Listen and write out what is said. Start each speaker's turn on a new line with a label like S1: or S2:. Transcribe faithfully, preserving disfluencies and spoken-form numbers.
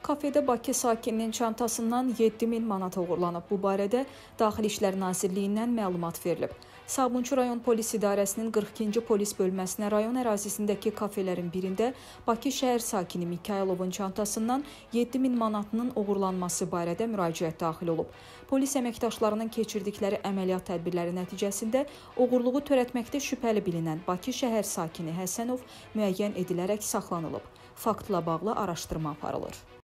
S1: Kafedə Bakı sakininin çantasından yeddi min manat oğurlanıb. Bu barədə Daxili İşlər Nazirliyindən məlumat verilib. Sabunçu rayon polis idarəsinin qırx ikinci polis bölməsinə rayon ərazisindəki kafelerin birində Bakı şəhər sakini Mikaylovun çantasından yeddi min manatının oğurlanması barədə müraciət daxil olub. Polis əməkdaşlarının keçirdikləri əməliyyat tədbirləri nəticəsində oğurluğu törətməkdə şübhəli bilinən Bakı şəhər sakini Həsənov müəyyən edilərək saxlanılıb. Faktla bağlı araşdırma aparılır.